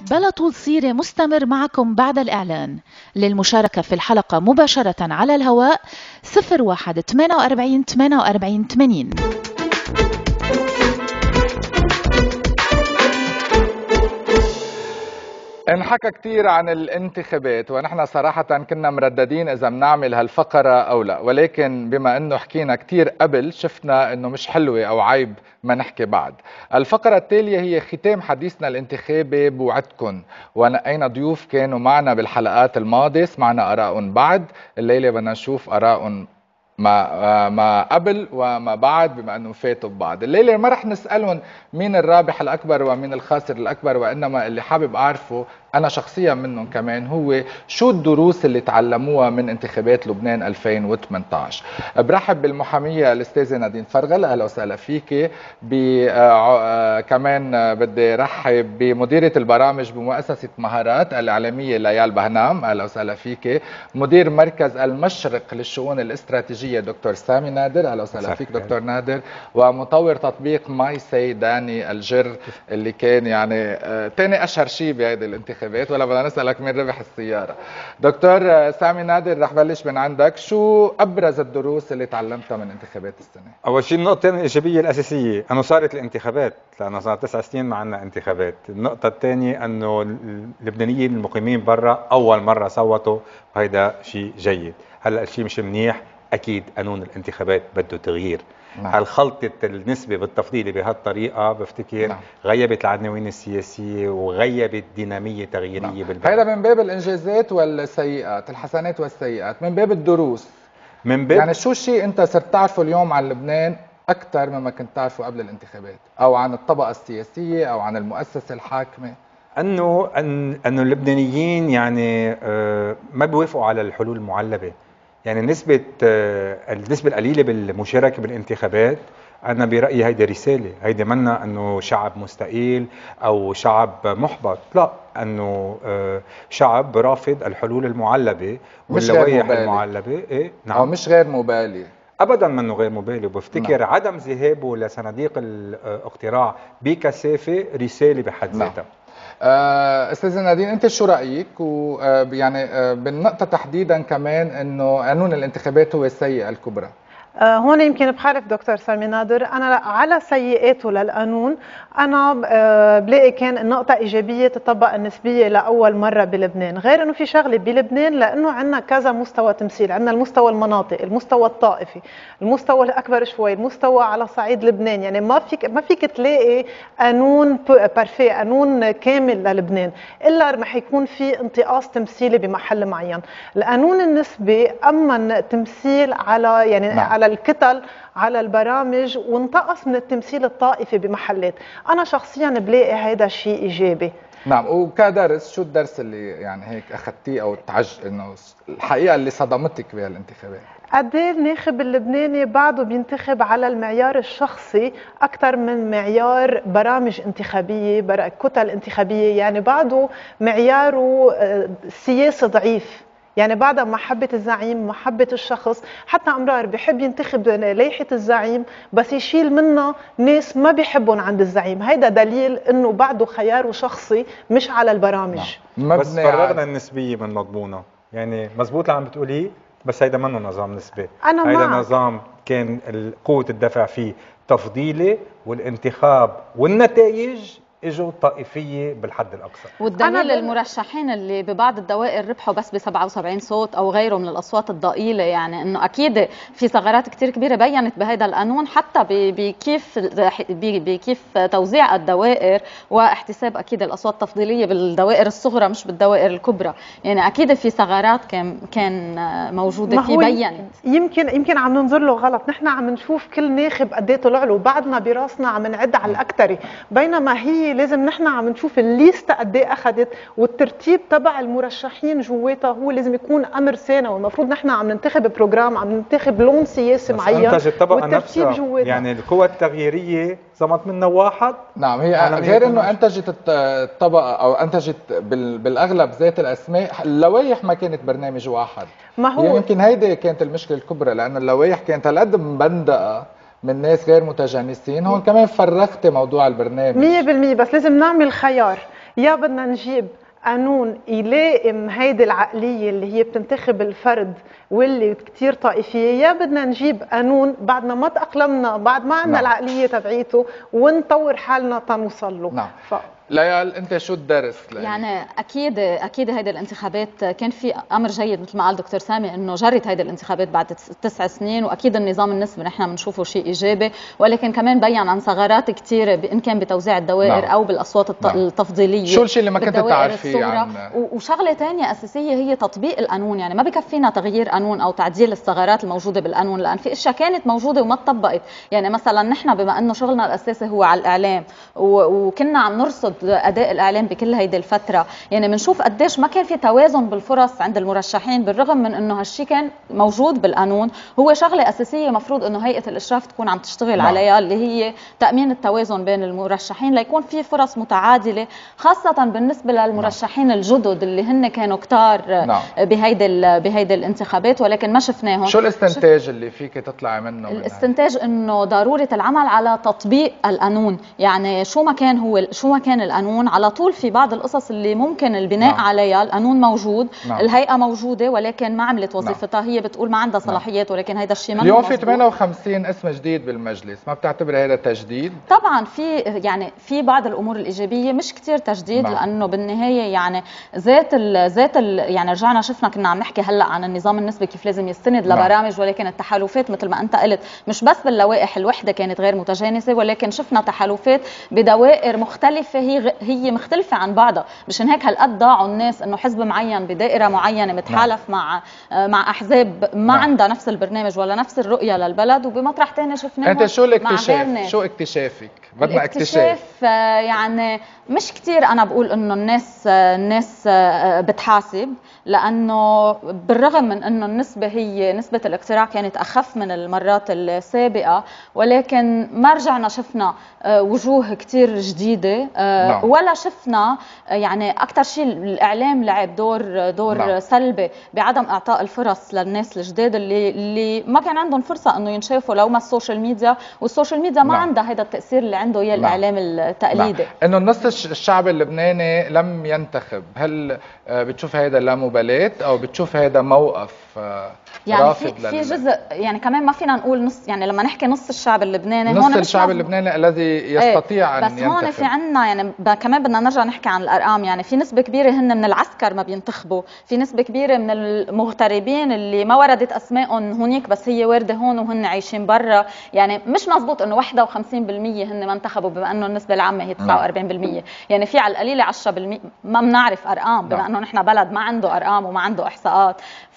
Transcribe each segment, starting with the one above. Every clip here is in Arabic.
بلا طول سيرة مستمر معكم بعد الإعلان. للمشاركة في الحلقة مباشرة على الهواء 01 48 48 80. انحكى كتير عن الانتخابات ونحن صراحة كنا مرددين إذا بنعمل هالفقرة أو لا، ولكن بما أنه حكينا كتير قبل شفنا أنه مش حلوة أو عيب ما نحكي بعد. الفقرة التالية هي ختام حديثنا الانتخابي بوعدكم، ونقينا ضيوف كانوا معنا بالحلقات الماضية، سمعنا آراءهم بعد. الليلة بدنا نشوف آراءهم ما قبل وما بعد، بما انه فاتوا ببعض. الليله ما رح نسالهم مين الرابح الاكبر ومين الخاسر الاكبر، وانما اللي حابب اعرفه انا شخصيا منهم كمان هو شو الدروس اللي تعلموها من انتخابات لبنان 2018. برحب بالمحاميه الاستاذه نادين فرغل، اهلا وسهلا فيكي. كمان بدي رحب بمديره البرامج بمؤسسه مهارات الاعلاميه ليال بهنام، اهلا وسهلا فيكي. مدير مركز المشرق للشؤون الاستراتيجيه دكتور سامي نادر، اهلا وسهلا فيك دكتور نادر. ومطور تطبيق ماي سي داني الجر، اللي كان يعني ثاني اشهر شيء بهيدي الانتخابات، ولا بدنا نسألك مين ربح السيارة. دكتور سامي نادر، رح بلش من عندك، شو أبرز الدروس اللي تعلمتها من انتخابات السنة؟ أول شيء النقطة الإيجابية الأساسية أنه صارت الانتخابات، لأنه صار 9 سنين ما عندنا انتخابات. النقطة الثانية أنه اللبنانيين المقيمين برا أول مرة صوتوا، وهيدا شيء جيد. هلا الشيء مش منيح، أكيد قانون الانتخابات بده تغيير. هالخلطة النسبة بالتفضيلي بهالطريقة بفتكر غيبت العناوين السياسية وغيبت دينامية تغييرية بالبلد. هذا من باب الإنجازات والسيئات، الحسنات والسيئات، من باب الدروس، من باب يعني شو الشيء أنت صرت تعرفه اليوم عن لبنان أكثر مما كنت تعرفه قبل الانتخابات، أو عن الطبقة السياسية أو عن المؤسسة الحاكمة؟ أنه اللبنانيين يعني ما بيوافقوا على الحلول المعلبة. يعني النسبة القليلة بالمشاركة بالانتخابات، أنا برأيي هيدي رسالة، هيدي منا أنه شعب مستقيل أو شعب محبط، لا، أنه شعب رافض الحلول المعلبة واللوائح المعلبة. إيه نعم، أو مش غير مبالي ابدا، منه غير مبالي. وبفتكر عدم ذهابه لصناديق الاقتراع بكثافه رساله بحد ذاتها. استاذه نادين، انت شو رايك؟ ويعني بالنقطه تحديدا كمان انه قانون الانتخابات هو السيئه الكبرى. هون يمكن بخالف دكتور سامي نادر. انا على سيئاته للقانون انا بلاقي كان النقطه ايجابيه تطبق النسبيه لاول مره بلبنان، غير انه في شغله بلبنان لانه عندنا كذا مستوى تمثيل، عندنا المستوى المناطق، المستوى الطائفي، المستوى الاكبر شوي، المستوى على صعيد لبنان. يعني ما فيك تلاقي قانون بارفي، قانون كامل للبنان، الا رح يكون في انتقاص تمثيلي بمحل معين. القانون النسبي امن تمثيل على يعني على الكتل، على البرامج، وانتقص من التمثيل الطائفي بمحلات. انا شخصيا بلاقي هذا شيء ايجابي. نعم. وكدرس، شو الدرس اللي يعني هيك اخذتيه او انه الحقيقه اللي صدمتك بهالانتخابات؟ قد ايه الناخب اللبناني بعده بينتخب على المعيار الشخصي اكثر من معيار برامج انتخابيه، كتل انتخابيه. يعني بعده معياره سياسي ضعيف، يعني بعد محبة الزعيم، محبة الشخص. حتى أمرار بيحب ينتخب لائحة الزعيم بس يشيل منها ناس ما بيحبون عند الزعيم. هيدا دليل إنه بعده خياره شخصي مش على البرامج. بس فرغنا النسبية من مضمونة. يعني مزبوط اللي عم بتقوليه، بس هيدا منه نظام نسبي. هيدا نظام كان قوة الدفع فيه تفضيلي، والانتخاب والنتائج اجوا طائفيه بالحد الاقصى. والدليل المرشحين اللي ببعض الدوائر ربحوا بس ب 77 صوت او غيره من الاصوات الضئيله، يعني انه اكيد في ثغرات كثير كبيره بينت بهذا القانون، حتى بكيف توزيع الدوائر واحتساب اكيد الاصوات التفضيليه بالدوائر الصغرى مش بالدوائر الكبرى. يعني اكيد في ثغرات كان موجوده فيه بينت. يمكن عم ننظر له غلط. نحن عم نشوف كل ناخب قد ايه طلع له، بعدنا براسنا عم نعد على الاكثري، بينما هي لازم نحن عم نشوف الليسته قد ايه اخذت، والترتيب تبع المرشحين جواتها هو لازم يكون امر ثانوي. المفروض نحن عم ننتخب بروجرام، عم ننتخب لون سياسي معين، انتجت الطبقه نفسها. يعني القوى التغييريه صمت منها واحد. نعم، هي غير انه انتجت الطبقه او انتجت بالاغلب ذات الاسماء. اللوائح ما كانت برنامج واحد، ما هو يمكن هيدي كانت المشكله الكبرى، لان اللوائح كانت هالقد مبندقه من ناس غير متجانسين. هون كمان فرغت موضوع البرنامج 100%، بس لازم نعمل خيار. يا بدنا نجيب قانون يلائم هيدي العقلية اللي هي بتنتخب الفرد واللي كتير طائفية، يا بدنا نجيب قانون بعدنا ما تأقلمنا، بعد ما عندنا العقلية تبعيته ونطور حالنا تنوصل له. ليال انت شو الدرس؟ يعني اكيد هيدي الانتخابات كان في امر جيد مثل ما قال دكتور سامي انه جرت هيدي الانتخابات بعد 9 سنين، واكيد النظام النسبي نحن بنشوفه شيء ايجابي، ولكن كمان بين عن ثغرات كثيره ان كان بتوزيع الدوائر او بالاصوات التفضيليه. شو الشيء اللي ما كنت تعرفيه عن وشغله ثانيه اساسيه هي تطبيق القانون. يعني ما بكفينا تغيير قانون او تعديل الثغرات الموجوده بالقانون، لان في اشياء كانت موجوده وما تطبقت. يعني مثلا نحن بما انه شغلنا الاساسي هو على الاعلام وكنا عم نرصد اداء الاعلام بكل هيدي الفتره، يعني بنشوف قديش ما كان في توازن بالفرص عند المرشحين، بالرغم من انه هالشيء كان موجود بالقانون. هو شغله اساسيه مفروض انه هيئه الاشراف تكون عم تشتغل عليها، اللي هي تامين التوازن بين المرشحين ليكون في فرص متعادله، خاصه بالنسبه للمرشحين الجدد اللي هن كانوا كتار بهيدي الانتخابات ولكن ما شفناهم. شو الاستنتاج اللي فيك تطلعي منه؟ الاستنتاج انه ضروره العمل على تطبيق القانون. يعني شو ما كان القانون، على طول في بعض القصص اللي ممكن البناء عليها. القانون موجود، الهيئه موجوده، ولكن ما عملت وظيفتها. هي بتقول ما عندها صلاحيات، ولكن هيدا الشيء ما اليوم في 58 اسم جديد بالمجلس، ما بتعتبري هذا تجديد؟ طبعا في بعض الامور الايجابيه، مش كثير تجديد. لانه بالنهايه يعني يعني رجعنا شفنا، كنا عم نحكي هلا عن النظام النسبي كيف لازم يستند لبرامج، ولكن التحالفات مثل ما انت قلت مش بس باللوائح الوحده كانت غير متجانسه، ولكن شفنا تحالفات بدوائر مختلفه هي مختلفه عن بعضها. مشان هيك هالقد ضاعوا الناس انه حزب معين بدائره معينه متحالف مع احزاب ما عندها نفس البرنامج ولا نفس الرؤيه للبلد، وبمطرح ثاني شفناها. انت شو الاكتشاف؟ شو اكتشافك؟ بدنا اكتشاف. يعني مش كثير انا بقول انه الناس بتحاسب، لانه بالرغم من انه نسبه الاقتراع كانت اخف من المرات السابقه، ولكن ما رجعنا شفنا وجوه كثير جديده، ولا شفنا يعني اكثر شيء الاعلام لعب دور سلبي بعدم اعطاء الفرص للناس الجداد اللي ما كان عندهم فرصه انه ينشافوا لو ما السوشيال ميديا، والسوشيال ميديا ما عندها هذا التاثير اللي عنده اياه الاعلام التقليدي. انه النص الشعب اللبناني لم ينتخب، هل بتشوف هذا لا مبالاه او بتشوف هذا موقف يعني رافض في جزء؟ يعني كمان ما فينا نقول نص، يعني لما نحكي نص الشعب اللبناني، نص الشعب اللبناني الذي يستطيع ان بس ينتخب. هون في عندنا يعني كمان بدنا نرجع نحكي عن الارقام. يعني في نسبه كبيره هن من العسكر ما بينتخبوا، في نسبه كبيره من المغتربين اللي ما وردت اسمائهم هونيك بس هي وارده هون وهن عايشين برا. يعني مش مزبوط انه 51% هن ما انتخبوا بما انه النسبه العامه هي 49%. يعني في على القليله 10% ما بنعرف ارقام، بما انه نحن بلد ما عنده ارقام وما عنده احصاءات،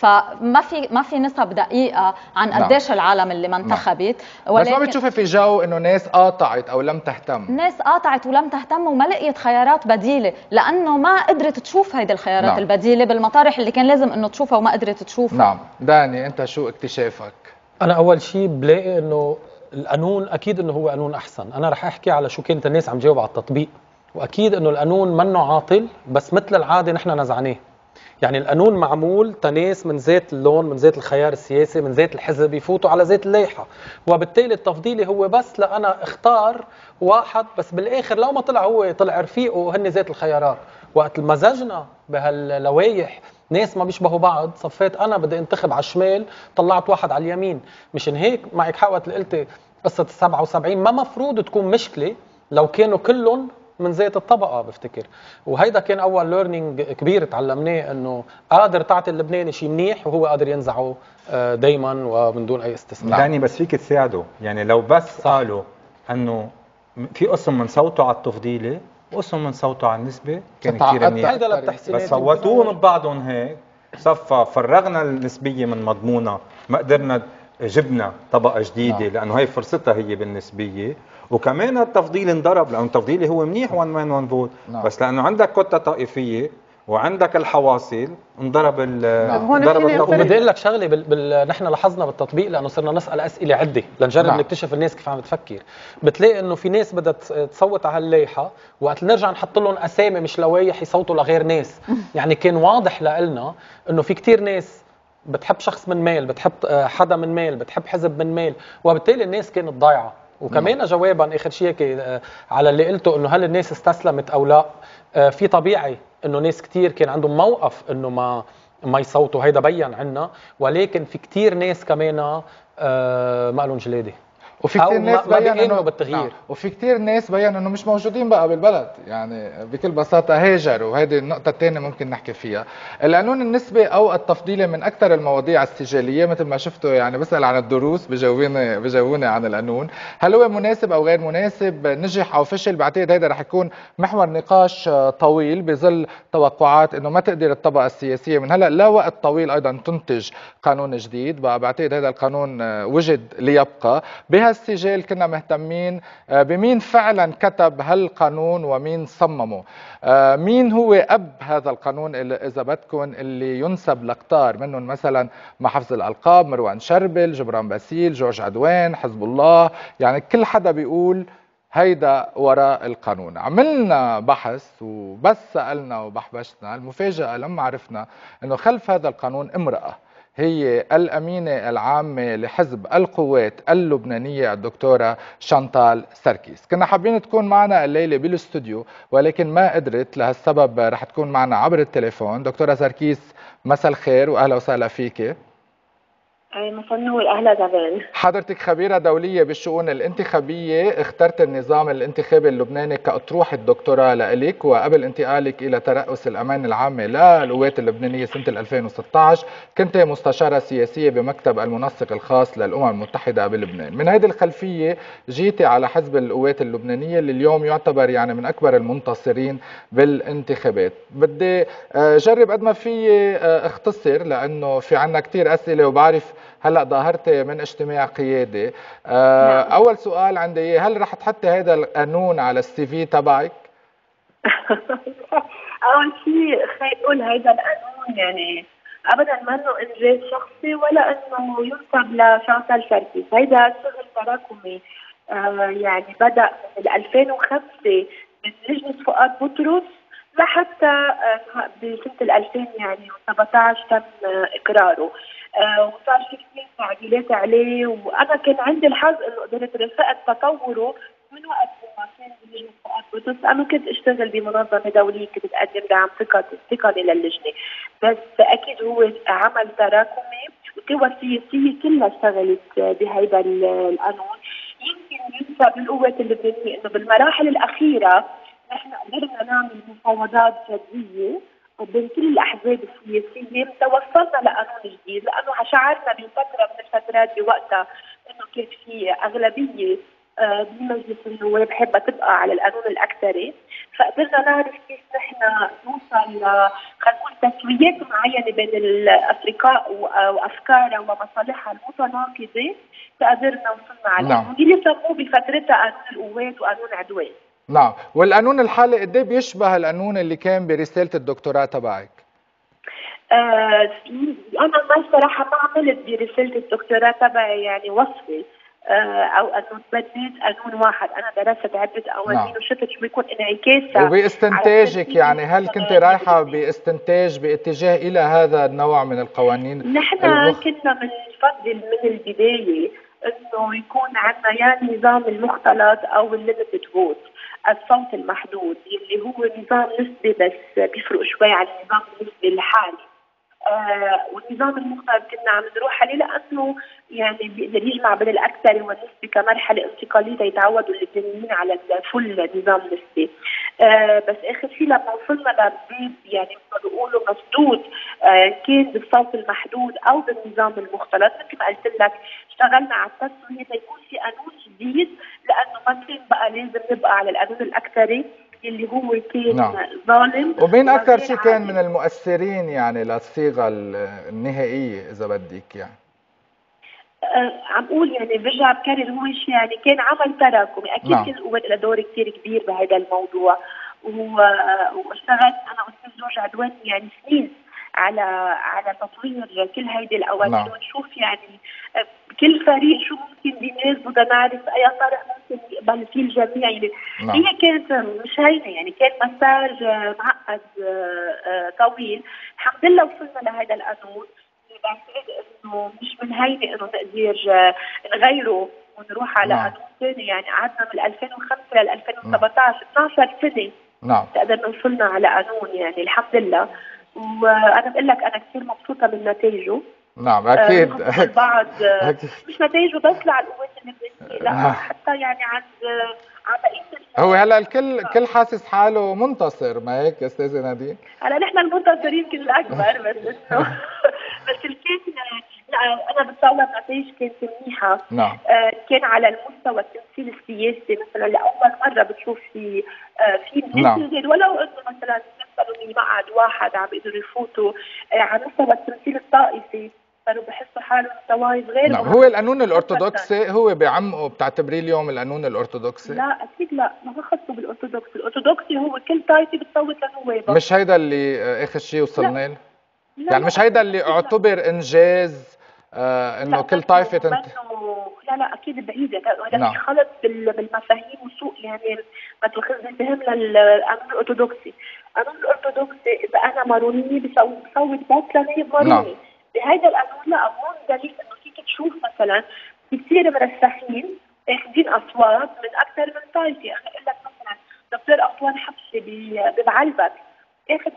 فما في نسب دقيقه عن قديش العالم اللي ما انتخبت. بس ما بتشوفي في جو انه ناس قاطعت او لم تهتم؟ ناس قاطعت ولم تهتم وما لقيت خيارات بديله، لانه ما قدرت تشوف هيدي الخيارات البديله بالمطارح اللي كان لازم انه تشوفها وما قدرت تشوفها. داني انت شو اكتشافك؟ انا اول شيء بلاقي انه القانون اكيد انه هو قانون احسن. انا رح احكي على شو كانت الناس عم تجاوب على التطبيق، واكيد انه القانون منه عاطل، بس مثل العاده نحن نزعناه. يعني القانون معمول تناس من ذات اللون، من ذات الخيار السياسي، من ذات الحزب يفوتوا على ذات اللائحه، وبالتالي التفضيلي هو بس لأنا اختار واحد، بس بالاخر لو ما طلع هو طلع رفيقه وهن ذات الخيارات. وقت مزجنا بهاللوايح ناس ما بيشبهوا بعض، صفيت انا بدي انتخب على الشمال طلعت واحد على اليمين. مشان هيك معك حق وقت قلتي قصه 77 ما مفروض تكون مشكله لو كانوا كلهم من ذات الطبقه بفتكر. وهيدا كان اول ليرنينج كبير تعلمناه، انه قادر تعطي اللبناني شيء منيح وهو قادر ينزعه دائما ومن دون اي استثناء. يعني بس فيك تساعده، يعني لو بس قالوا انه في قسم من صوته على التفضيلي وقسم من صوته على النسبه كان كثير منيح، بس صوتوهم ببعضهم هيك صفى فرغنا النسبيه من مضمونها، ما قدرنا جبنا طبقه جديده لانه هي فرصتها هي بالنسبيه. وكمان التفضيل انضرب، لانه التفضيلي هو منيح 1 مان 1 فوت، بس لانه عندك كتله طائفيه وعندك الحواصل انضرب التفضيل. وبدي اقول لك شغله نحن لاحظنا بالتطبيق، لانه صرنا نسال اسئله عده لنجرب نكتشف الناس كيف عم تفكر. بتلاقي انه في ناس بدها تصوت على هاللائحه، وقت نرجع نحط لهم اسامي مش لوايح يصوتوا لغير ناس. يعني كان واضح لنا انه في كتير ناس بتحب شخص من ميل، بتحب حدا من ميل، بتحب حزب من ميل، وبالتالي الناس كانت ضايعه. وكمان جوابا اخر شيء هيك على اللي قلته انه هل الناس استسلمت او لا. في طبيعي انه ناس كتير كان عندهم موقف انه ما يصوتوا، هيدا بين عنا، ولكن في كتير ناس كمان ما لهم جلاده وفي كثير ناس ما بين بيؤمنوا بالتغيير. وفي كثير ناس بين انه مش موجودين بقى بالبلد، يعني بكل بساطه هاجروا، وهذه النقطه الثانيه ممكن نحكي فيها. القانون النسبي او التفضيلي من اكثر المواضيع السجاليه، مثل ما شفتوا يعني بسال عن الدروس بجاوبوني عن القانون، هل هو مناسب او غير مناسب، نجح او فشل؟ بعتقد هذا رح يكون محور نقاش طويل بظل توقعات انه ما تقدر الطبقه السياسيه من هلا لا وقت طويل ايضا تنتج قانون جديد. بقى بعتقد هذا القانون وجد ليبقى. بهالسجال كنا مهتمين بمين فعلا كتب هالقانون ومين صممه، مين هو أب هذا القانون إذا بدكم اللي ينسب لقطار منهم، مثلا مع حفظ الألقاب مروان شربل، جبران باسيل، جورج عدوان، حزب الله، يعني كل حدا بيقول هيدا وراء القانون. عملنا بحث وبس سألنا وبحبشنا، المفاجأة لما عرفنا أنه خلف هذا القانون امرأة هي الأمينة العامة لحزب القوات اللبنانية الدكتورة شانتال سركيس. كنا حابين تكون معنا الليلة بالاستوديو ولكن ما قدرت، لهالسبب رح تكون معنا عبر التليفون. دكتورة سركيس مساء الخير وأهلا وسهلا فيك. مساء النور، اهلا زمان. حضرتك خبيرة دولية بالشؤون الانتخابية، اخترت النظام الانتخابي اللبناني كأطروحة الدكتوراه لإلك، وقبل انتقالك إلى ترأس الأمانة العامة للقوات اللبنانية سنة 2016 كنت مستشارة سياسية بمكتب المنسق الخاص للأمم المتحدة بلبنان. من هذه الخلفية جيتي على حزب القوات اللبنانية اللي اليوم يعتبر يعني من أكبر المنتصرين بالانتخابات. بدي جرب قد ما في اختصر لأنه في عنا كتير أسئلة، وبعرف هلا ظاهرتي من اجتماع قيادي. اول سؤال عندي، هل رح تحطي هذا القانون على السي في تبعك؟ اول شيء خلينا نقول هذا القانون يعني ابدا ما انه انجاز شخصي ولا انه ينسب لشانتال سركيس، هيدا شغل تراكمي. يعني بدا من 2005 من لجنه فؤاد بطرس لحتى بسنه 2000 يعني 17 تم اقراره. وصار في كثير تعديلات عليه، وانا كان عندي الحظ انه قدرت رفقت تطوره من وقت ما كان بلجنه فؤاد بطرس. انا كنت اشتغل بمنظمه دوليه كنت تقدم دعم تقني للجنه، بس اكيد هو عمل تراكمي والقوى السياسيه كلها اشتغلت بهذا القانون. يمكن ينسب للقوات اللبنانيه انه بالمراحل الاخيره نحن قدرنا نعمل مفاوضات جديه بين كل الاحزاب السياسيه توصلنا لقانون جديد، لانه شعرنا بفتره من الفترات بوقتها انه كان في اغلبيه بمجلس النواب حابه تبقى على القانون الاكثري، فقدرنا نعرف كيف نحن نوصل خلينا نقول تسويات معينه بين الافرقاء وافكارها ومصالحها المتناقضه، فقدرنا وصلنا على القانون اللي سموه بفترتها قانون القوات وقانون عدوان. نعم، والقانون الحالي قد ايه بيشبه القانون اللي كان برسالة الدكتوراه تبعك؟ انا ما صراحة ما عملت برسالة الدكتوراه تبعي يعني وصفي او انه تبنيت قانون واحد، انا درست عدة قوانين وشفت شو بيكون انعكاسها. وباستنتاجك يعني هل كنت رايحة باستنتاج باتجاه الى هذا النوع من القوانين؟ نحن كنا بنفضل من البداية انه يكون عندنا يا نظام المختلط او الليمتد فوت، الصوت المحدود اللي هو نظام نسبي بس بيفرق شوي عن النظام النسبي الحالي. والنظام المختلط كنا عم نروح عليه لانه يعني بيقدر يجمع بين الاكثر والنسبي كمرحله انتقاليه يتعودوا اللبنانيين على الفل نظام نسبي. بس اخر شيء لما وصلنا لبيت يعني بيقولوا مسدود كان بالصوت المحدود او بالنظام المختلط، مثل ما قلت لك اشتغلنا على التسويه ليكون في قانون جديد، لانه ما كان بقى لازم نبقى على القانون الاكثري اللي هو كان ظالم. ومين اكثر شيء كان من المؤثرين يعني للصيغه النهائيه اذا بدك يعني؟ عم اقول يعني برجع بكرر هو شيء يعني كان عمل تراكمي، اكيد كان القوات لها دور كثير كبير بهذا الموضوع، واشتغلت انا واستاذ جورج عدوان يعني سنين على تطوير كل هيدي القوانين ونشوف يعني كل فريق شو ممكن بيميز، بدنا نعرف اي طرح ممكن يقبل فيه الجميع يعني. هي كانت مش هينه يعني، كان مسار معقد طويل. الحمد لله وصلنا لهذا القانون، بعتقد انه مش من هينه انه نقدر نغيره ونروح على نعم. قانون ثاني، يعني قعدنا من 2005 لل 2017 12 سنه نعم. قدرنا وصلنا على قانون، يعني الحمد لله. وانا بقول لك انا كثير مبسوطه من نتائجه. نعم اكيد. البعض أكيد. مش نتائجه بس على القوات اللبنانيه، لا حتى يعني عن بقيه هو هلا الكل حاسس حاله منتصر، ما هيك استاذه نادين؟ هلا نحن المنتصرين يمكن الاكبر، بس انه بس الكان لا انا بتصور نتائج كانت منيحه. نعم. كان على المستوى التمثيل السياسي مثلا لاول مره بتشوف في نعم. غير، ولو انه مثلا مثلوا بمقعد واحد عم بيقدروا يفوتوا على مستوى التمثيل الطائفي صاروا بحسوا حالهم طوائف غير. نعم. هو القانون الارثوذكسي هو بعمقه بتعتبريه اليوم القانون الارثوذكسي؟ لا اكيد لا، ما خصه بالارثوذكسي، الارثوذكسي هو كل طائفه بتصوت لنوابها. مش هيدا اللي اخر شيء وصلنا له؟ يعني مش هيدا اللي اعتبر انجاز انه كل طائفه لا اكيد بعيده، هذا نعم. في خلط بالمفاهيم وسوء يعني ما تاخذني فهم للقانون الارثوذكسي. القانون الارثوذكسي اذا انا ماروني بصوت بس لنائب ماروني. نعم. بهذا القانون لا، هون دليل انه فيك تشوف مثلا في كثير مرشحين اخذين اصوات من اكثر من طائفه. انا اقول لك مثلا دكتور أسوان حبشي ببعلبك اخذ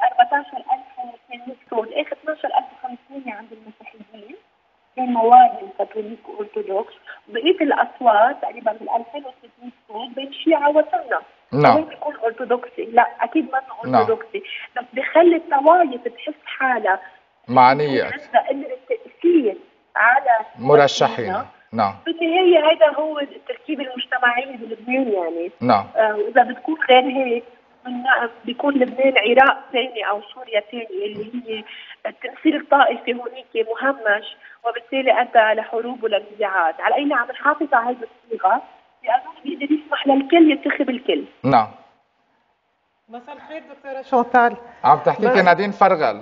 14800 صوت، اخذ 12500 عند المسيحيين كان موالي كاثوليك وارثوذكس، بقيه الاصوات تقريبا بال 2600 صوت بين شيعه وسنه. نعم. وين بيكون ارثوذكسي؟ لا اكيد ما نعم. ارثوذكسي، بس بخلي الطوائف تحس حالها معنيه عندها التاثير على مرشحين. نعم. بالنهايه هذا هو التركيب المجتمعي بلبنان يعني. نعم. واذا بتكون غير هيك بيكون لبنان عراق ثاني او سوريا ثاني، اللي هي التمثيل الطائفي هونيك مهمش، وبالتالي ادى لحروب ولنزاعات. على اي عم نحافظ على هذه الصيغه لانه بيقدر يسمح للكل ينتخب الكل. نعم. مساء الخير دكتوره شوطال. عم تحكيكي نادين فرغل.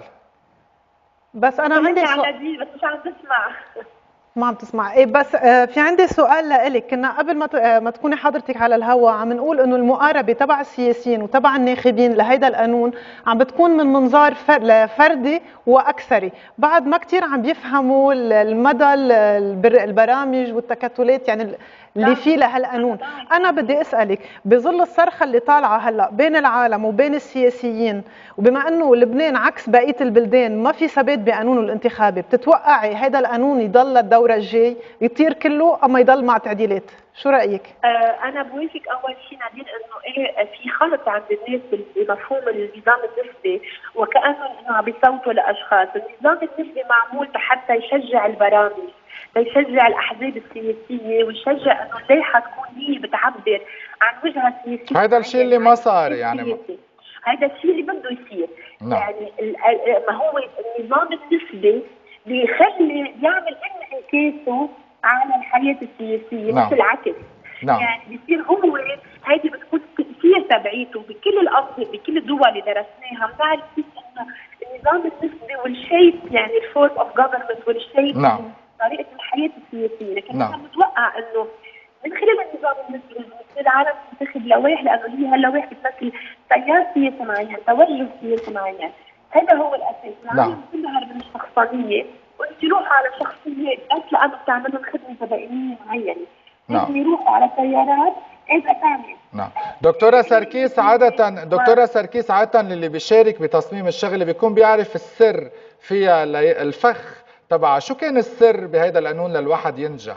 بس انا عندي سؤال بس مش عم تسمع. ما عم تسمع. ايه بس في عندي سؤال لإلك. كنا قبل ما تكوني حضرتك على الهواء عم نقول انه المقاربه تبع السياسيين وتبع الناخبين لهيدا القانون عم بتكون من منظار فردي واكثري، بعد ما كثير عم بيفهموا المدى البرامج والتكتلات يعني اللي فيه لهالقانون. انا بدي اسالك بظل الصرخه اللي طالعه هلا بين العالم وبين السياسيين، وبما انه لبنان عكس بقيه البلدان ما في ثبات بقانونه الانتخابي، بتتوقعي هذا القانون يضل الدوره الجاي يطير كله اما يضل مع تعديلات؟ شو رايك؟ انا بوافق اول شيء نادين انه ايه في خلط عند الناس بمفهوم النظام النسبي، وكانه انه عم بيصوتوا لاشخاص. النظام النسبي معمول حتى يشجع البرامج، ليشجع الاحزاب السياسيه ويشجع انه اللائحه تكون هي بتعبر عن وجهه سياسيه. هذا الشيء اللي ما صار يعني. هذا الشيء اللي بده يصير. نعم. يعني ما هو النظام النسبي بيخلي يعمل انعكاسه على الحياه السياسيه. نعم. مش العكس. نعم. يعني بصير هو هيدي بتكون التاثير تبعيته بكل الانظمه بكل الدول اللي درسناها. بنعرف كيف انه النظام النسبي والشيب يعني الفورم اوف جفرمنت والشيب نعم. طريقه الحياه السياسيه، لكن نعم. انا متوقع انه من خلال النظام النسبي بتصير العالم تنتخب لوائح، لانه هي هاللوائح بتمثل تيار سياسي معين، توجه سياسي معين. هذا هو الاساس. العالم كلها من الشخصانيه، وانت يروحوا على شخصيه بس لانه بتعملهم خدمه تبعيه معينه. نعم. يروحوا على تيارات اذا ثانيه. نعم. دكتورة سركيس عادة اللي بيشارك بتصميم الشغله بيكون بيعرف السر فيها الفخ تبعها. شو كان السر بهذا القانون للواحد ينجح؟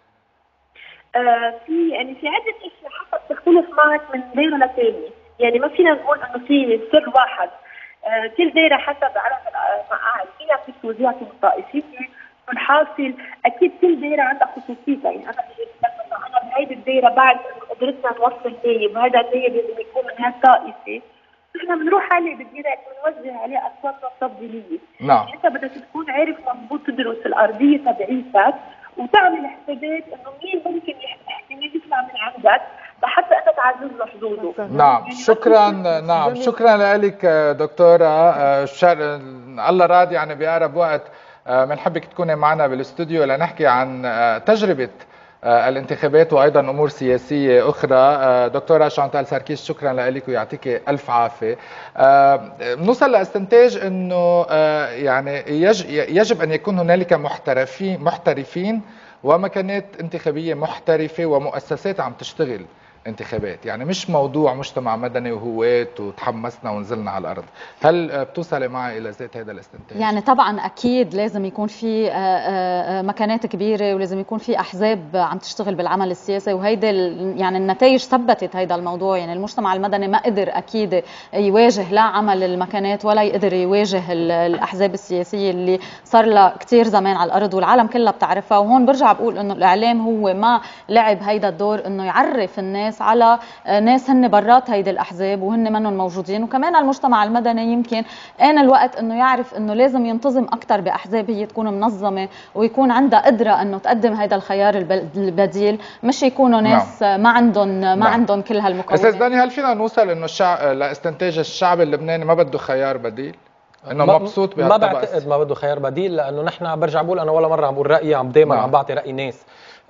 في عده اشياء حسب تختلف معك من دايره لثانيه، يعني ما فينا نقول انه في سر واحد. كل دايره حسب عدد المقاعد فيها في توزيع طائفيه. والحاصل اكيد كل دايره عندها خصوصيتها، يعني انا بهيدي الدايره بعد قدرتنا نوصل نايب، وهذا النايب لازم يكون من هالطائفه، نحن بنروح عليه بالدايره بنوزع عليه اصواتنا التفضيليه. نعم. انت بدك تكون عارف مضبوط تدرس الارضيه تبعيتك وتعمل حسابات انه مين ممكن احتمال يطلع من عندك لحتى انت تعزز له حدوده. نعم. شكرا. نعم. شكرا لك دكتوره. الله راضي يعني بأقرب وقت بنحبك تكوني معنا بالاستوديو لنحكي عن تجربه الانتخابات وايضا امور سياسيه اخرى. دكتوره شانتال سركيس شكرا لك ويعطيك الف عافيه. بنوصل لاستنتاج انه يعني يجب ان يكون هنالك محترفين ومكانات انتخابية محترفة ومؤسسات عم تشتغل انتخابات، يعني مش موضوع مجتمع مدني وهوات وتحمسنا ونزلنا على الأرض. هل بتوصلي معي إلى ذات هذا الاستنتاج؟ يعني طبعا أكيد لازم يكون في مكانات كبيرة، ولازم يكون في أحزاب عم تشتغل بالعمل السياسي، وهيدا يعني النتائج ثبتت هيدا الموضوع. يعني المجتمع المدني ما قدر أكيد يواجه لا عمل المكانات ولا يقدر يواجه الأحزاب السياسية اللي صار لها كتير زمان على الأرض والعالم كلها بتعرفها. وهون برجع بقول إنه الإعلام هو ما لعب هيدا الدور، إنه يعرف الناس على ناس هن برات هيدي الأحزاب وهن منهم موجودين. وكمان المجتمع المدني يمكن آن الوقت إنه يعرف إنه لازم ينتظم أكثر بأحزاب هي تكون منظمة ويكون عندها قدرة إنه تقدم هيدا الخيار البديل، مش يكونوا ناس ما عندهم كل هالمقومات. أستاذ داني، هل فينا نوصل إنه لاستنتاج الشعب اللبناني ما بده خيار بديل؟ انه مبسوط بهالطبقه؟ ما بعتقد ما بده خيار بديل، لانه نحن برجع بقول انا ولا مره عم بقول رايي، دائما عم بعطي راي ناس.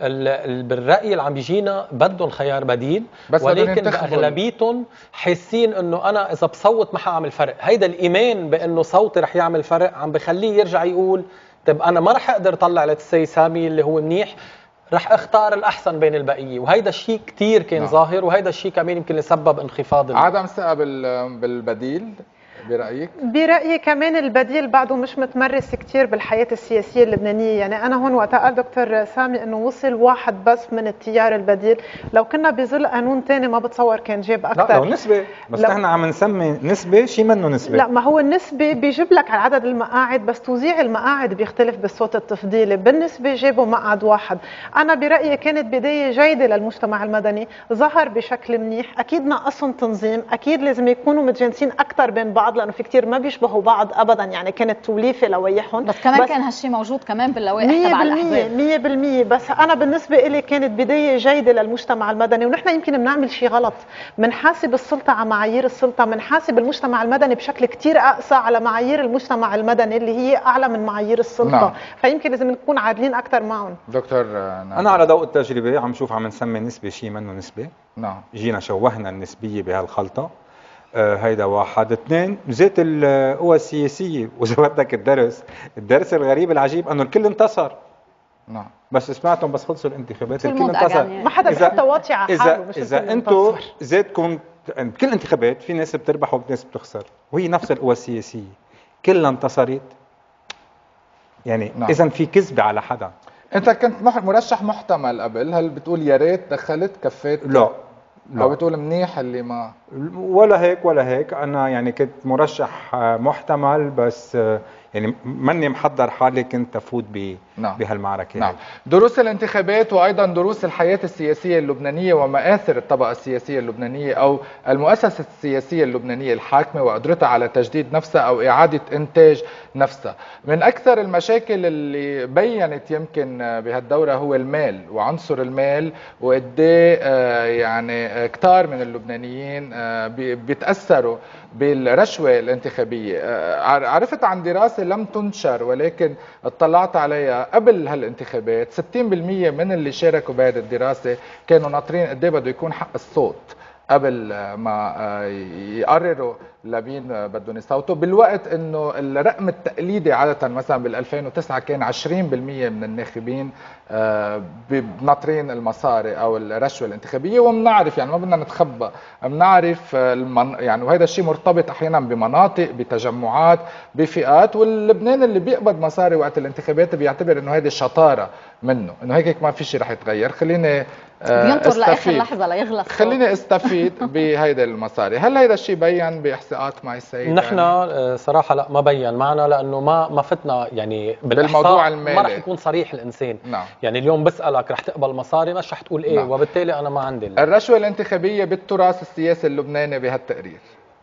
بالراي اللي عم بيجينا بدهم خيار بديل، ولكن اغلبيتهم حاسين انه انا اذا بصوت ما حاعمل فرق. هيدا الايمان بانه صوتي رح يعمل فرق عم بخليه يرجع يقول طب انا ما رح اقدر اطلع للسي سامي اللي هو منيح، رح اختار الاحسن بين البقيه. وهيدا الشيء كثير كان ظاهر، وهيدا الشيء كمان يمكن يسبب انخفاض عدم ثقه بالبديل. برأيي كمان البديل بعده مش متمرس كتير بالحياة السياسية اللبنانية. يعني أنا هون وقت قال دكتور سامي إنه وصل واحد بس من التيار البديل، لو كنا بظل قانون تاني ما بتصور كان جاب أكتر. لا لو نسبة، بس نحن عم نسمي نسبة شيء منه نسبة. لا، ما هو النسبة بيجيب لك على عدد المقاعد، بس توزيع المقاعد بيختلف بالصوت التفضيلي. بالنسبة جابوا مقعد واحد. أنا برأيي كانت بداية جيدة للمجتمع المدني، ظهر بشكل منيح. أكيد ناقصهم تنظيم، أكيد لازم يكونوا متجانسين أكتر بين بعض، لانه في كتير ما بيشبهوا بعض ابدا. يعني كانت توليفه لوائحهم، بس كمان كان هالشيء موجود كمان باللوائح تبع الاحزاب 100%. بس انا بالنسبه لي كانت بدايه جيده للمجتمع المدني. ونحن يمكن بنعمل شيء غلط، بنحاسب السلطه على معايير السلطه، بنحاسب المجتمع المدني بشكل كتير اقسى على معايير المجتمع المدني اللي هي اعلى من معايير السلطه. نعم. فيمكن لازم نكون عادلين اكثر معهم. دكتور انا على ضوء التجربه عم شوف عم نسمي نسبه شيء منه نسبه. نعم. جينا شوهنا النسبيه بهالخلطه. هيدا واحد. اثنين، زيت القوى السياسية. وإذا بدك الدرس الغريب العجيب أنه الكل انتصر. نعم. بس سمعتم بس خلصوا الانتخابات الكل انتصر. ما حدا بحتى واطي على حاله. إذا أنتم زيتكم بكل الانتخابات في ناس بتربح وناس بتخسر، وهي نفس القوى السياسية كلها انتصرت. يعني نعم. إذا في كذبة على حدا. أنت كنت مرشح محتمل قبل، هل بتقول يا ريت دخلت كفيت؟ لا. أو بتقول منيح اللي ما ولا هيك. أنا يعني كنت مرشح محتمل، بس يعني ماني محضر حالي كنت أفوت بهالمعركة. نعم. دروس الانتخابات وأيضا دروس الحياة السياسية اللبنانية ومآثر الطبقة السياسية اللبنانية أو المؤسسة السياسية اللبنانية الحاكمة وقدرتها على تجديد نفسها أو إعادة إنتاج نفسها. من أكثر المشاكل اللي بيّنت يمكن بهالدورة هو المال وعنصر المال، وقديه يعني كتار من اللبنانيين بيتأثروا بالرشوة الانتخابية. عرفت عن دراسة لم تنشر ولكن اطلعت عليها قبل هالانتخابات، 60% من اللي شاركوا بهذه الدراسة كانوا ناطرين قد ايه بده يكون حق الصوت قبل ما يقرروا لمين بدهم يصوتوا، بالوقت انه الرقم التقليدي عاده مثلا بال 2009 كان 20% من الناخبين ناطرين المصاري او الرشوه الانتخابيه. وبنعرف يعني ما بدنا نتخبى، بنعرف يعني وهذا الشيء مرتبط احيانا بمناطق، بتجمعات، بفئات. واللبنان اللي بيقبض مصاري وقت الانتخابات بيعتبر انه هيدي شطاره منه، انه هيك ما في شيء رح يتغير، خليني بينطر لاخر لحظه ليغلط، خليني استفيد بهيدا المصاري. هل هيدا الشيء بين باحصاءات مع السيد؟ نحن يعني صراحه لا، ما بين معنا، لانه ما فتنا يعني بالموضوع المالي، ما رح يكون صريح الانسان. نعم. يعني اليوم بسالك رح تقبل مصاري، مش رح تقول ايه. نعم. وبالتالي انا ما عندي الرشوه الانتخابيه بالتراث السياسي اللبناني بهالتقرير.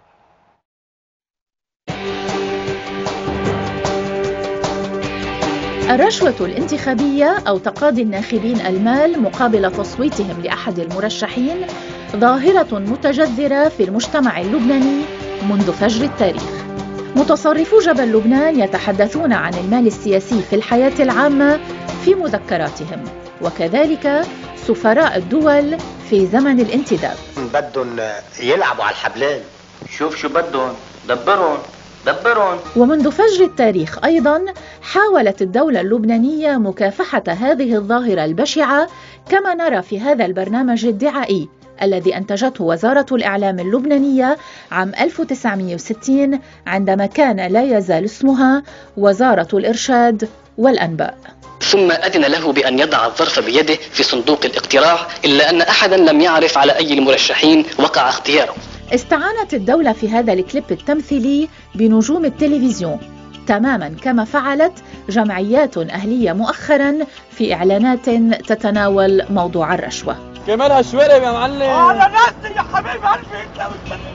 الرشوة الانتخابية أو تقاضي الناخبين المال مقابل تصويتهم لأحد المرشحين ظاهرة متجذرة في المجتمع اللبناني منذ فجر التاريخ. متصرفو جبل لبنان يتحدثون عن المال السياسي في الحياة العامة في مذكراتهم، وكذلك سفراء الدول في زمن الانتداب. بدهم يلعبوا على الحبلين. شوف شو بدهم، دبرهم. دبرهم. ومنذ فجر التاريخ أيضا حاولت الدولة اللبنانية مكافحة هذه الظاهرة البشعة، كما نرى في هذا البرنامج الدعائي الذي أنتجته وزارة الإعلام اللبنانية عام 1960 عندما كان لا يزال اسمها وزارة الإرشاد والأنباء. ثم أذن له بأن يضع الظرف بيده في صندوق الاقتراع، إلا أن أحدا لم يعرف على أي المرشحين وقع اختياره. استعانت الدولة في هذا الكليب التمثيلي بنجوم التلفزيون تماما كما فعلت جمعيات أهلية مؤخرا في إعلانات تتناول موضوع الرشوة. كمان هالشوارب يا معلم على نفسي يا حبيب قلبي.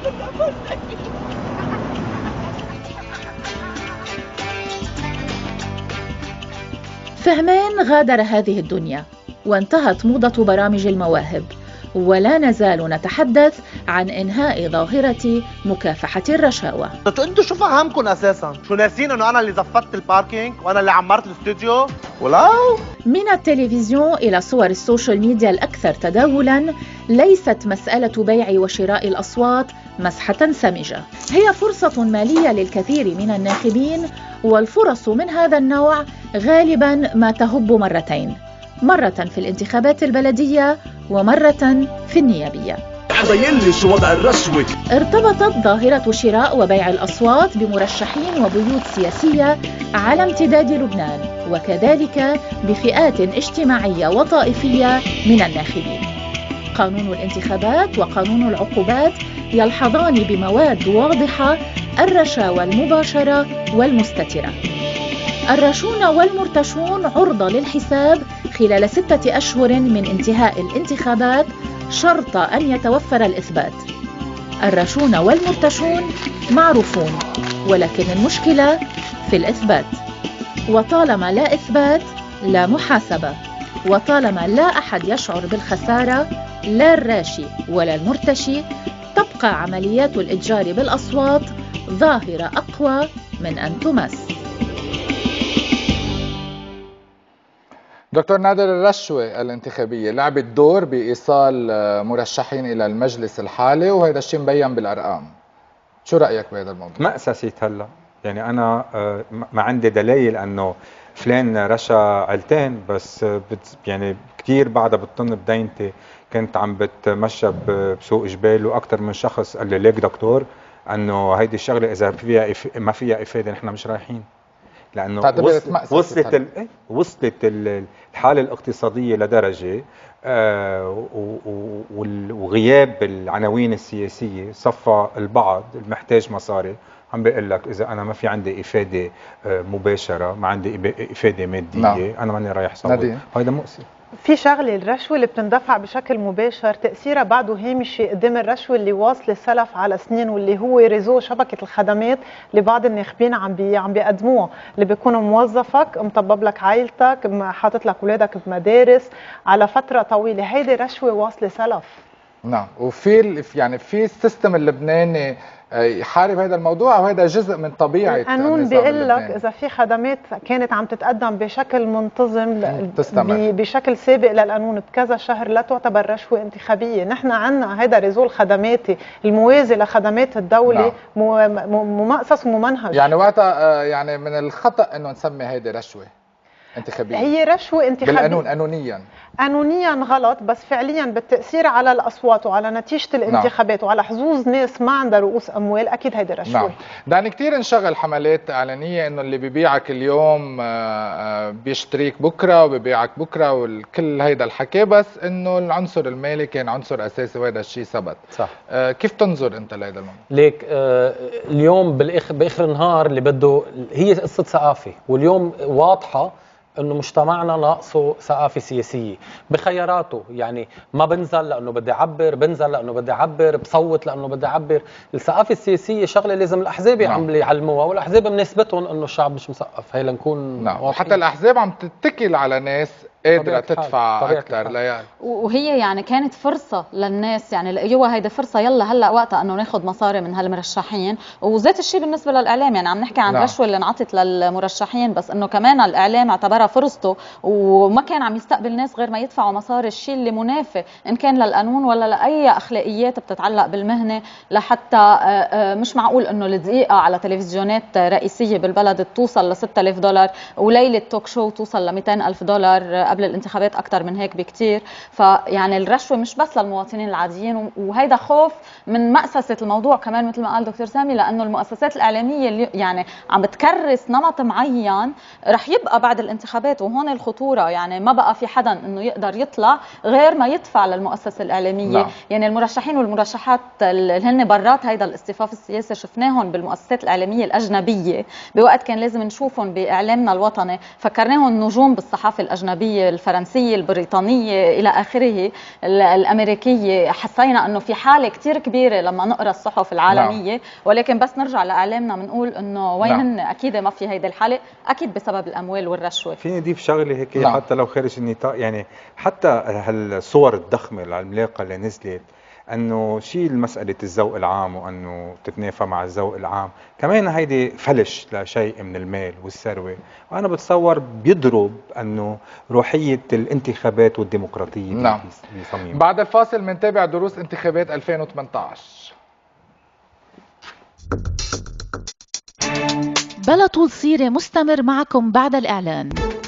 فهمان غادر هذه الدنيا وانتهت موضة برامج المواهب، ولا نزال نتحدث عن إنهاء ظاهرة مكافحة الرشاوى. انتوا شو فهمكم اساسا؟ شو ناسين انه انا اللي زفت الباركينج وانا اللي عمرت الاستوديو؟ ولا من التلفزيون إلى صور السوشيال ميديا الأكثر تداولاً، ليست مسألة بيع وشراء الأصوات مسحة سمجة، هي فرصة مالية للكثير من الناخبين، والفرص من هذا النوع غالباً ما تهب مرتين، مرة في الانتخابات البلدية ومرة في النيابية. شو وضع الرشوة؟ ارتبطت ظاهرة شراء وبيع الأصوات بمرشحين وبيوت سياسية على امتداد لبنان، وكذلك بفئات اجتماعية وطائفية من الناخبين. قانون الانتخابات وقانون العقوبات يلحظان بمواد واضحة الرشاوى المباشرة والمستترة. الراشون والمرتشون عرضة للحساب خلال 6 أشهر من انتهاء الانتخابات، شرط أن يتوفر الإثبات. الراشون والمرتشون معروفون، ولكن المشكلة في الإثبات، وطالما لا إثبات لا محاسبة، وطالما لا أحد يشعر بالخسارة، لا الراشي ولا المرتشي، تبقى عمليات الإتجار بالأصوات ظاهرة أقوى من أن تمس. دكتور نادر، الرشوة الانتخابية لعبت دور بإيصال مرشحين إلى المجلس الحالي، وهذا الشيء مبين بالأرقام. شو رأيك بهذا الموضوع؟ ما أساسيت هلا، يعني أنا ما عندي دليل أنه فلان رشا عيلتين، بس يعني كثير بعدها بتطن بدينتي. كنت عم بتمشى بسوق جبال وأكثر من شخص قال لي ليك دكتور أنه هيدي الشغلة إذا فيها ما فيها إفادة نحن مش رايحين، لأنه وصلت الحالة الاقتصادية لدرجة وغياب العناوين السياسية صفى البعض المحتاج مصاري عم بيقول لك إذا أنا ما في عندي إفادة مباشرة، ما عندي إفادة مادية، أنا ماني رايح صوت. هذا مؤسف. في شغله، الرشوه اللي بتندفع بشكل مباشر تاثيرها بعده هامشي قدام الرشوه اللي واصله السلف على سنين، واللي هو ريزو شبكه الخدمات اللي بعض الناخبين عم بيقدموها، اللي بيكون موظفك مطبب لك عائلتك، حاطط لك اولادك بمدارس على فتره طويله، هيدي رشوه واصله سلف. نعم، وفي يعني في السيستم اللبناني يحارب هذا الموضوع، وهذا جزء من طبيعه القانون بيقول لك اذا في خدمات كانت عم تتقدم بشكل منتظم بشكل سابق للقانون بكذا شهر لا تعتبر رشوه انتخابيه. نحن عندنا هذا ريزول خدماتي الموازي لخدمات الدوله ممأسس وممنهج. يعني وقتها يعني من الخطا انه نسمي هيدي رشوه انتخابيه. هي رشوه انتخابيه بالقانون قانونيا غلط، بس فعليا بالتاثير على الاصوات وعلى نتيجه الانتخابات وعلى حظوظ ناس ما عندها رؤوس اموال، اكيد هيدي رشوه. نعم، دعني كثير انشغل حملات اعلانيه انه اللي ببيعك اليوم بيشتريك بكره وببيعك بكره وكل هيدا الحكي، بس انه العنصر المالي كان عنصر اساسي وهذا الشيء ثبت. صح. كيف تنظر انت لهذا الموضوع؟ ليك اليوم باخر النهار اللي بده هي قصه ثقافه، واليوم واضحه انه مجتمعنا ناقصه ثقافه سياسيه بخياراته، يعني ما بنزل لانه بدي اعبر، بنزل لانه بدي اعبر، بصوت لانه بدي اعبر. الثقافه السياسيه شغله لازم الاحزاب عم يعلموها، والاحزاب بنسبتهم انه الشعب مش مثقف، هي لنكون واضحين. حتى الاحزاب عم تتكل على ناس قادرة تدفع أكثر ليال. وهي يعني كانت فرصة للناس، يعني لقيوها هيدي فرصة، يلا هلا وقتها انه ناخذ مصاري من هالمرشحين. وذات الشيء بالنسبة للإعلام، يعني عم نحكي عن الرشوة اللي انعطت للمرشحين، بس انه كمان الإعلام اعتبرها فرصته وما كان عم يستقبل ناس غير ما يدفعوا مصاري، الشيء اللي منافي ان كان للقانون ولا لأي أخلاقيات بتتعلق بالمهنة. لحتى مش معقول انه الدقيقة على تلفزيونات رئيسية بالبلد توصل ل $6000 وليلة توك شو توصل ل $200,000 قبل الانتخابات اكثر من هيك بكثير. فيعني الرشوه مش بس للمواطنين العاديين، وهيدا خوف من مأسسة الموضوع كمان مثل ما قال دكتور سامي، لانه المؤسسات الاعلاميه اللي يعني عم بتكرس نمط معين رح يبقى بعد الانتخابات، وهون الخطوره. يعني ما بقى في حدا انه يقدر يطلع غير ما يدفع للمؤسسه الاعلاميه. نعم. يعني المرشحين والمرشحات اللي هن برات هيدا الاصطفاف السياسي شفناهم بالمؤسسات الاعلاميه الاجنبيه بوقت كان لازم نشوفهم باعلامنا الوطني، فكرناهم نجوم بالصحافه الاجنبيه الفرنسيه البريطانيه الى اخره الامريكيه. حسينا انه في حاله كثير كبيره لما نقرا الصحف العالميه. نعم. ولكن بس نرجع لاعلامنا بنقول انه وين هن. نعم. اكيد ما في هيدي الحاله، اكيد بسبب الاموال والرشوه. فيني اضيف شغله هيك. نعم. حتى لو خارج النطاق، يعني حتى هالصور الضخمه العملاقه اللي نزلت انه شيل مساله الذوق العام وانه تتنافى مع الذوق العام، كمان هيدي فلش لشيء من المال والثروه، وانا بتصور بيضرب انه روحيه الانتخابات والديمقراطيه. نعم. بصميم. بعد الفاصل بنتابع دروس انتخابات 2018. بلا طول سيرة مستمر معكم بعد الإعلان.